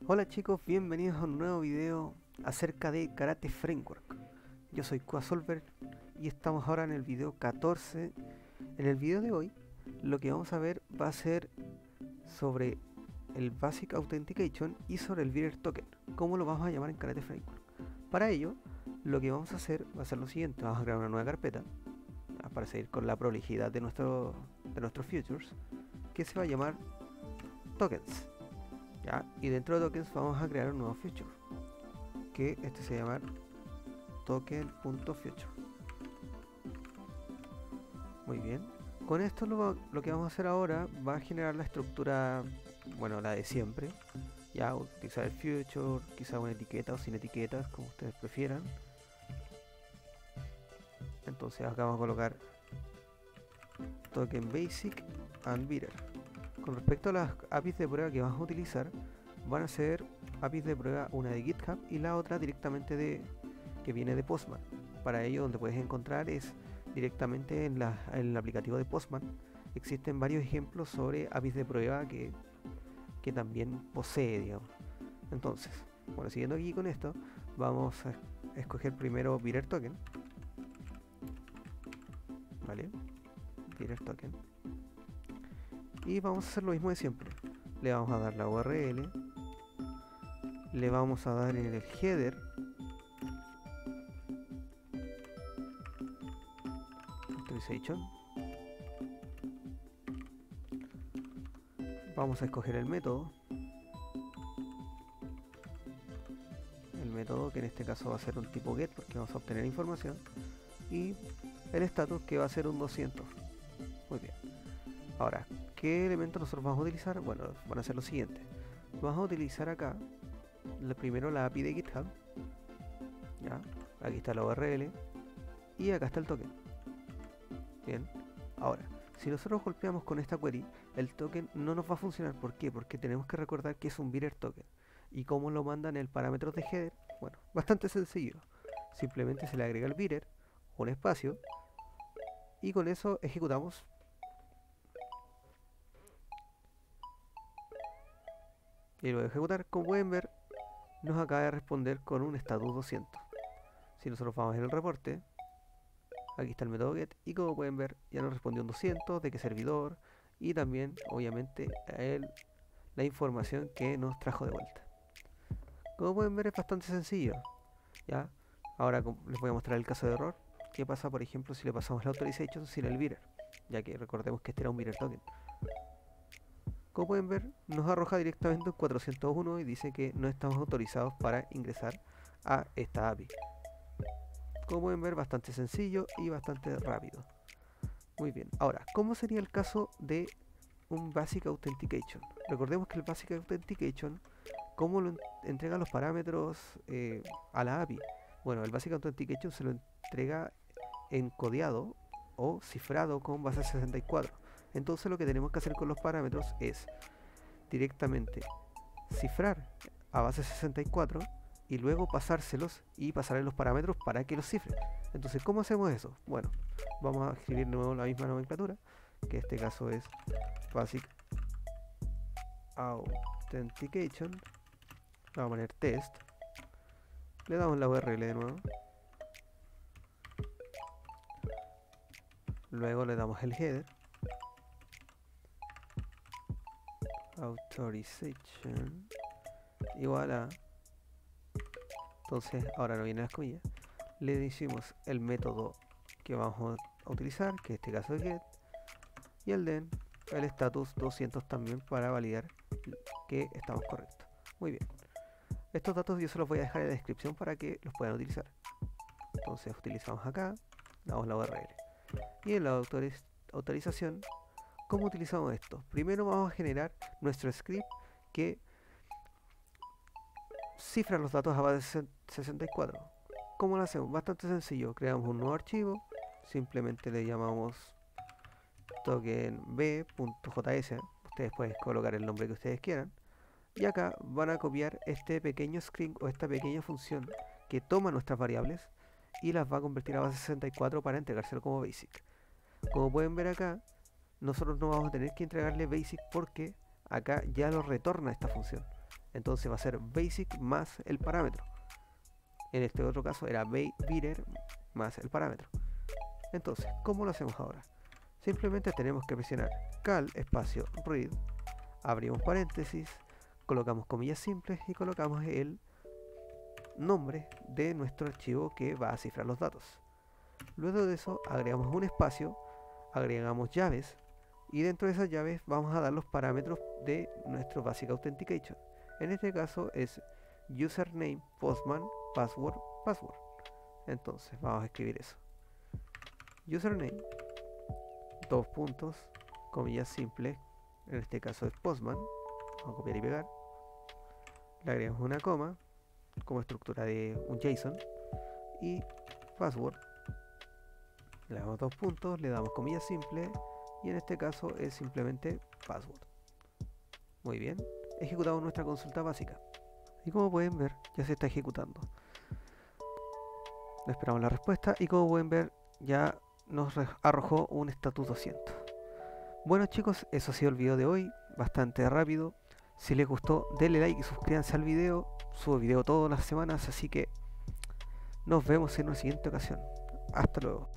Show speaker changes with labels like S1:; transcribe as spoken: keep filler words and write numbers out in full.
S1: Hola chicos, bienvenidos a un nuevo video acerca de Karate Framework. Yo soy Quasolver y estamos ahora en el video catorce. En el video de hoy lo que vamos a ver va a ser sobre el Basic Authentication y sobre el Bearer Token, cómo lo vamos a llamar en Karate Framework. Para ello, lo que vamos a hacer va a ser lo siguiente: vamos a crear una nueva carpeta para seguir con la prolijidad de, nuestro, de nuestros futures, que se va a llamar Tokens. ¿Ya? Y dentro de tokens vamos a crear un nuevo future, que este se llama token.future. Muy bien, con esto lo, lo que vamos a hacer ahora va a generar la estructura, bueno, la de siempre. Ya, utilizar el future, quizá una etiqueta o sin etiquetas, como ustedes prefieran. Entonces acá vamos a colocar token basic and bearer. Con respecto a las A P Is de prueba que vamos a utilizar, van a ser A P Is de prueba, una de GitHub y la otra directamente de que viene de Postman. Para ello, donde puedes encontrar es directamente en, la, en el aplicativo de Postman. Existen varios ejemplos sobre A P Is de prueba que, que también posee, digamos. Entonces, bueno, siguiendo aquí con esto, vamos a escoger primero Bearer Token. ¿Vale? Bearer Token. Y vamos a hacer lo mismo de siempre. Le vamos a dar la U R L, le vamos a dar en el header authorization, vamos a escoger el método, el método que en este caso va a ser un tipo get porque vamos a obtener información, y el status que va a ser un doscientos. Muy bien. Ahora, ¿qué elementos nosotros vamos a utilizar? Bueno, van a ser los siguientes. Vamos a utilizar acá la, primero la A P I de GitHub. Ya, aquí está la U R L y acá está el token. Bien, ahora, si nosotros golpeamos con esta query, el token no nos va a funcionar. ¿Por qué? Porque tenemos que recordar que es un bearer token. ¿Y cómo lo mandan en el parámetro de header? Bueno, bastante sencillo. Simplemente se le agrega el bearer, un espacio, y con eso ejecutamos. Y luego de ejecutar, como pueden ver, nos acaba de responder con un status doscientos. Si nosotros vamos en el reporte, aquí está el método get, y como pueden ver, ya nos respondió un doscientos, de qué servidor, y también, obviamente, a él la información que nos trajo de vuelta. Como pueden ver, es bastante sencillo. ¿Ya? Ahora les voy a mostrar el caso de error. ¿Qué pasa, por ejemplo, si le pasamos la authorization sin el bearer? Ya que recordemos que este era un bearer token. Como pueden ver, nos arroja directamente un cuatrocientos uno y dice que no estamos autorizados para ingresar a esta A P I. Como pueden ver, bastante sencillo y bastante rápido. Muy bien, ahora, ¿cómo sería el caso de un Basic Authentication? Recordemos que el Basic Authentication, ¿cómo lo entrega los parámetros eh, a la A P I? Bueno, el Basic Authentication se lo entrega encodeado o cifrado con base sesenta y cuatro. Entonces lo que tenemos que hacer con los parámetros es directamente cifrar a base sesenta y cuatro y luego pasárselos y pasarle los parámetros para que los cifre. Entonces, ¿cómo hacemos eso? Bueno, vamos a escribir de nuevo la misma nomenclatura, que en este caso es Basic Authentication. Vamos a poner test, le damos la U R L de nuevo, luego le damos el header, authorization igual a, entonces ahora no vienen las comillas, le decimos el método que vamos a utilizar, que en este caso es get, y el den el status doscientos también para validar que estamos correctos. Muy bien, estos datos yo se los voy a dejar en la descripción para que los puedan utilizar. Entonces utilizamos acá, damos la U R L, y en la autoriz autorización, ¿cómo utilizamos esto? Primero vamos a generar nuestro script que cifra los datos a base sesenta y cuatro. ¿Cómo lo hacemos? Bastante sencillo. Creamos un nuevo archivo, simplemente le llamamos tokenb.js. Ustedes pueden colocar el nombre que ustedes quieran. Y acá van a copiar este pequeño string o esta pequeña función que toma nuestras variables y las va a convertir a base sesenta y cuatro para entregárselo como basic. Como pueden ver acá, nosotros no vamos a tener que entregarle basic porque acá ya lo retorna esta función. Entonces va a ser basic más el parámetro. En este otro caso era beater más el parámetro. Entonces, ¿cómo lo hacemos ahora? Simplemente tenemos que presionar cal espacio read, abrimos paréntesis, colocamos comillas simples y colocamos el nombre de nuestro archivo que va a cifrar los datos. Luego de eso agregamos un espacio, agregamos llaves y dentro de esas llaves vamos a dar los parámetros de nuestro Basic Authentication. En este caso es username, postman, password, password. Entonces vamos a escribir eso. Username, dos puntos, comillas simples, en este caso es postman, vamos a copiar y pegar. Le agregamos una coma como estructura de un JSON y password. Le damos dos puntos, le damos comillas simples y en este caso es simplemente password. Muy bien, ejecutamos nuestra consulta básica y como pueden ver ya se está ejecutando. Esperamos la respuesta y como pueden ver ya nos arrojó un status doscientos. Bueno chicos, eso ha sido el video de hoy, bastante rápido. Si les gustó denle like y suscríbanse al video, subo video todas las semanas, así que nos vemos en una siguiente ocasión. Hasta luego.